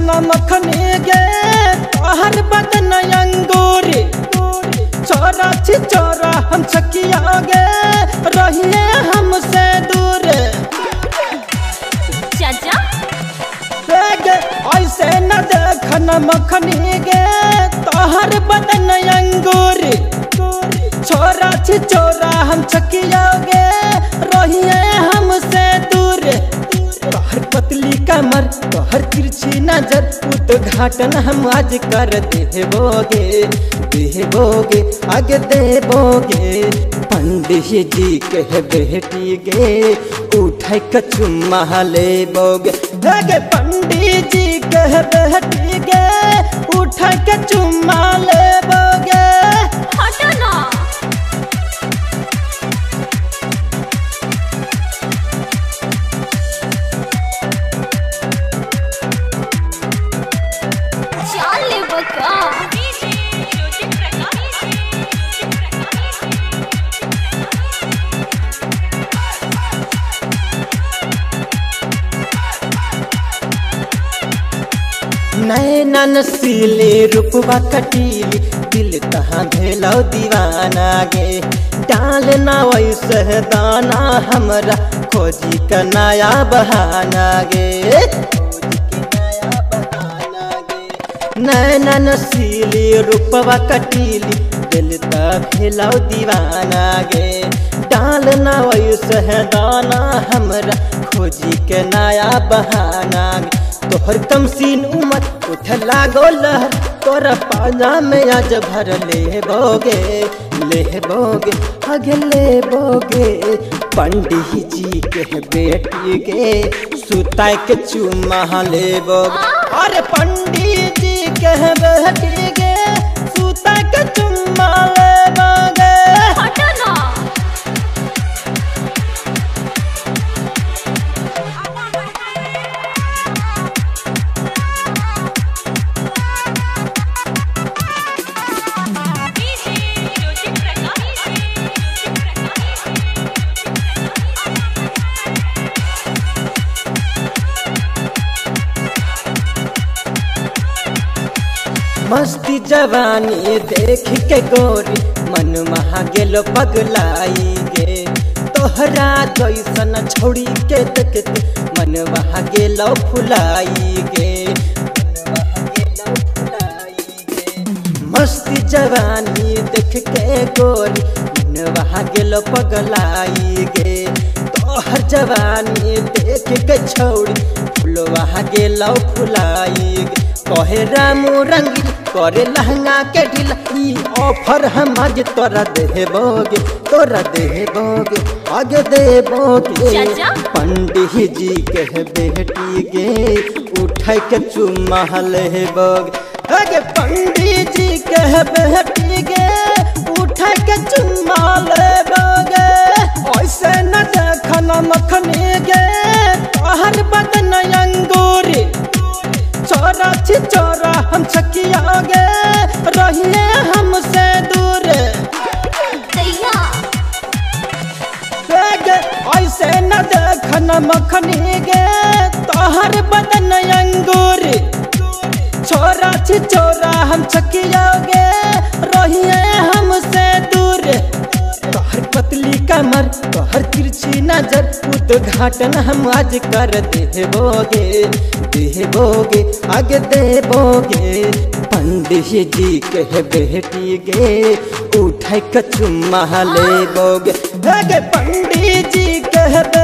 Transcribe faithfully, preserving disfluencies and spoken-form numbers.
मखनी गे तोहर बदन अंगूरी छोरा छी छोरा हम छकिया गे रहिए हमसे दूर। चाचा ऐसे न देखन मखनी गे तोहर बदन अंगूरी छोरा छी छोरा हम छकिया गे रहिए हमसे दूर। तोहर पतली कमर तोहर तिरछी नजर उद्घाटन हम आज कर देबोगे देबोगे आगे देबोगे। पंडित जी के बेटी गे उठाई के चुम्मा लेबोगे। पंडित जी के बेटी गे उठाई के चुम्मा लेबोगे। हटो ना चाल ले बका। नैनन सीले रूपवा कटीली दिल तहाँ भेलो दीवाना गे। डाल ना वैसे दाना हमरा खोजी का नया बहाना गे। नैनन सीली रूपवा कटीली दिल तहाँ भेलो दीवाना गे। डाल ना वैसे दाना हमरा खोजी के नया बहाना गे। तोहर कमसीन उमर उठ लागो लहर तोरा पाना में आज भर लेबोगे लेबोगे आगे लेबोगे। पंडित जी के बेटी के सुताई के चुम्मा लेबोगे। अरे पंडित जी के बेटी के सुताई के चुम्मा लेबोगे। हटो ना मस्ती जवानी देख के गोरी मन महा गेलो पगलाई गे। तोहरा जैसन छोड़ी के देखते मन वहा गेलो फुलाई गे। मस्ती जवानी देख के गोरी मन वहा गेलो पगलाई गे। तोहर जवानी देख के छोड़ी फुलवा गेलो फुलाई गे। कहे रामू रंगी करे लहंगा के ढीला ई ऑफर हम आज तोरा देबोगे तोरा देबोगे आगे देबोगे। पंडित जी के बेटी गे उठाई के चुम्मा लेबोगे। आगे पंडित जी के बेटी गे उठाई के चुम्मा लेबोगे। ऐसे न देखन मखनी गे तोहर बदन अंगूरी छोरा छी छोरा हम छकिया गे रहिए हमसे दूर। ऐसे न देखन मखनी गे तोहर बदन अंगूरी छोरा छी छोरा हम छकिया गे रहिए हमसे दूर। तोहर पतली कमर तोहर तिरछी नजर उद्घाटन हम आज कर देबोगे देबोगे आगे देबोगे। पंडित जी के बेटी गे उठाई के चुम्मा लेबोगे। पंडित जी के